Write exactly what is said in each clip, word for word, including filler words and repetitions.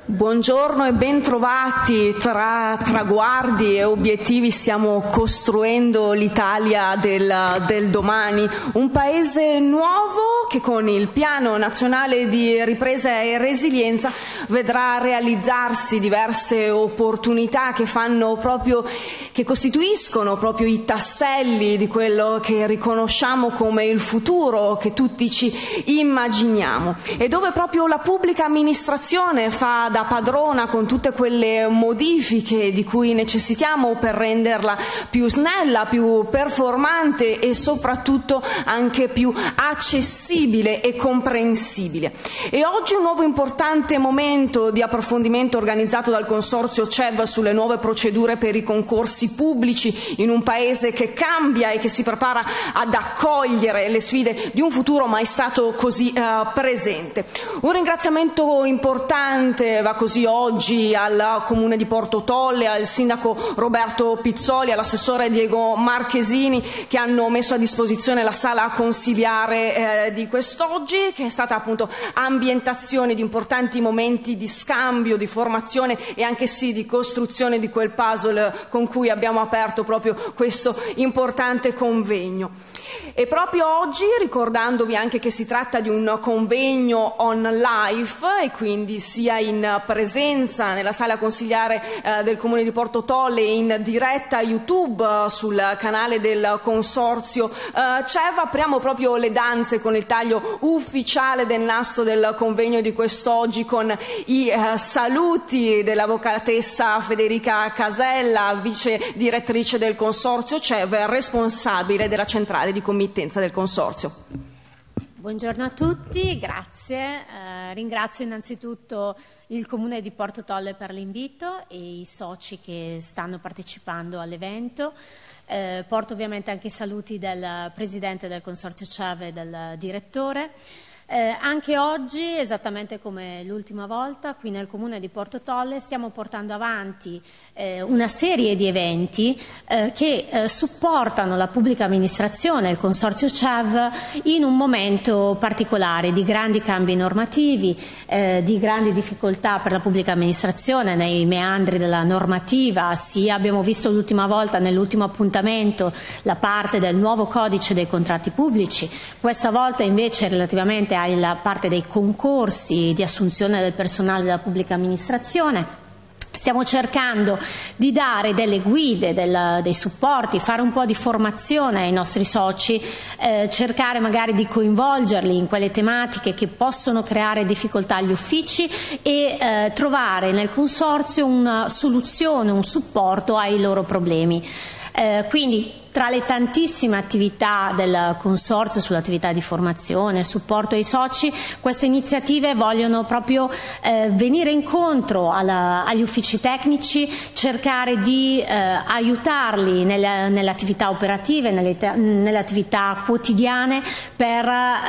Buongiorno e ben trovati. Tra traguardi e obiettivi stiamo costruendo l'Italia del, del domani, un paese nuovo che con il Piano Nazionale di Ripresa e Resilienza vedrà realizzarsi diverse opportunità che fanno proprio, che costituiscono proprio i tasselli di quello che riconosciamo come il futuro che tutti ci immaginiamo, e dove proprio la pubblica amministrazione fa da padrona con tutte quelle modifiche di cui necessitiamo per renderla più snella, più performante e soprattutto anche più accessibile e comprensibile. E oggi un nuovo importante momento di approfondimento organizzato dal Consorzio C E V sulle nuove procedure per i concorsi pubblici in un paese che cambia e che si prepara ad accogliere le sfide di un futuro mai stato così uh, presente. Un ringraziamento importante va così oggi al Comune di Porto Tolle, al Sindaco Roberto Pizzoli, all'Assessore Diego Marchesini, che hanno messo a disposizione la sala consiliare eh, di quest'oggi, che è stata appunto ambientazione di importanti momenti di scambio, di formazione e anche sì di costruzione di quel puzzle con cui abbiamo aperto proprio questo importante convegno. E proprio oggi, ricordandovi anche che si tratta di un convegno on live e quindi sia in presenza nella sala consiliare eh, del Comune di Porto Tolle e in diretta YouTube eh, sul canale del Consorzio eh, C E V, apriamo proprio le danze con il taglio ufficiale del nastro del convegno di quest'oggi, con i eh, saluti dell'avvocatessa Federica Casella, vice direttrice del Consorzio C E V, responsabile della centrale di committenza del Consorzio. Buongiorno a tutti, grazie. Eh, ringrazio innanzitutto il Comune di Porto Tolle per l'invito e i soci che stanno partecipando all'evento. Eh, porto ovviamente anche i saluti del Presidente del Consorzio C E V e del Direttore. Eh, anche oggi, esattamente come l'ultima volta, qui nel Comune di Porto Tolle stiamo portando avanti eh, una serie di eventi eh, che eh, supportano la pubblica amministrazione, il Consorzio C E V, in un momento particolare di grandi cambi normativi, eh, di grandi difficoltà per la pubblica amministrazione nei meandri della normativa. Sì, abbiamo visto l'ultima volta, nell'ultimo appuntamento, la parte del nuovo codice dei contratti pubblici. Questa volta invece relativamente alla parte dei concorsi di assunzione del personale della pubblica amministrazione. Stiamo cercando di dare delle guide, del, dei supporti, fare un po' di formazione ai nostri soci, eh, cercare magari di coinvolgerli in quelle tematiche che possono creare difficoltà agli uffici e eh, trovare nel Consorzio una soluzione, un supporto ai loro problemi. Eh, quindi tra le tantissime attività del Consorzio sull'attività di formazione, supporto ai soci, queste iniziative vogliono proprio eh, venire incontro alla, agli uffici tecnici, cercare di eh, aiutarli nelle, nelle attività operative, nelle, nelle attività quotidiane per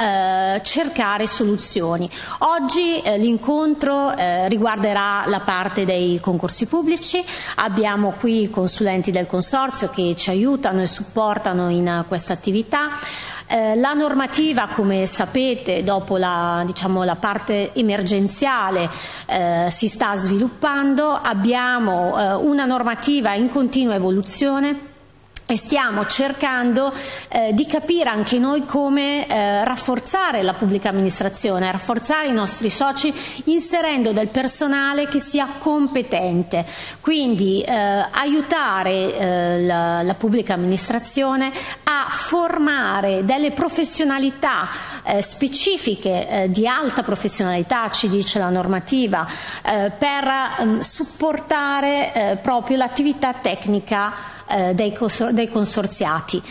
eh, cercare soluzioni. Oggi eh, l'incontro eh, riguarderà la parte dei concorsi pubblici. Abbiamo qui i consulenti del Consorzio che ci aiutano e supportano in questa attività. Eh, la normativa, come sapete, dopo la, diciamo, la parte emergenziale eh, si sta sviluppando. Abbiamo eh, una normativa in continua evoluzione e stiamo cercando eh, di capire anche noi come eh, rafforzare la pubblica amministrazione, rafforzare i nostri soci inserendo del personale che sia competente, quindi eh, aiutare eh, la, la pubblica amministrazione a formare delle professionalità eh, specifiche eh, di alta professionalità, ci dice la normativa, eh, per eh, supportare eh, proprio l'attività tecnica Dei, dei consorziati.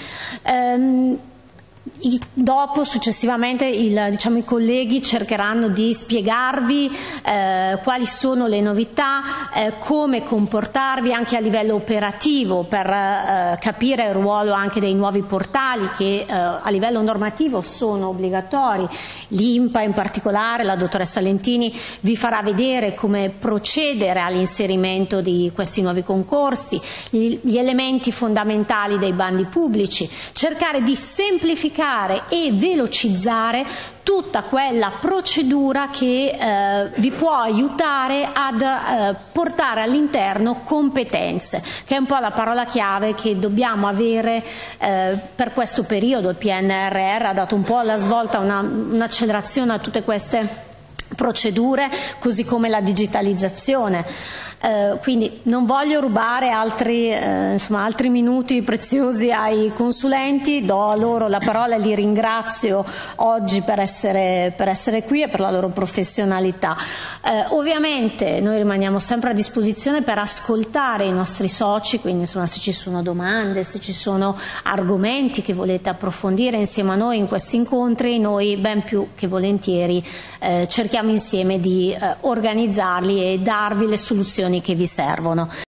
Um, I, dopo, successivamente, il, diciamo, i colleghi cercheranno di spiegarvi eh, quali sono le novità, eh, come comportarvi anche a livello operativo per eh, capire il ruolo anche dei nuovi portali che eh, a livello normativo sono obbligatori. L'I N P A in particolare, la dottoressa Lentini vi farà vedere come procedere all'inserimento di questi nuovi concorsi, gli, gli elementi fondamentali dei bandi pubblici, cercare di semplificare semplificare e velocizzare tutta quella procedura che eh, vi può aiutare ad eh, portare all'interno competenze, che è un po' la parola chiave che dobbiamo avere eh, per questo periodo. Il P N R R ha dato un po' alla svolta, una, un'accelerazione a tutte queste procedure, così come la digitalizzazione. Eh, quindi non voglio rubare altri, eh, insomma, altri minuti preziosi ai consulenti, do a loro la parola e li ringrazio oggi per essere, per essere qui e per la loro professionalità. Eh, ovviamente noi rimaniamo sempre a disposizione per ascoltare i nostri soci, quindi insomma, se ci sono domande, se ci sono argomenti che volete approfondire insieme a noi in questi incontri, noi ben più che volentieri eh, cerchiamo insieme di eh, organizzarli e darvi le soluzioni che vi servono.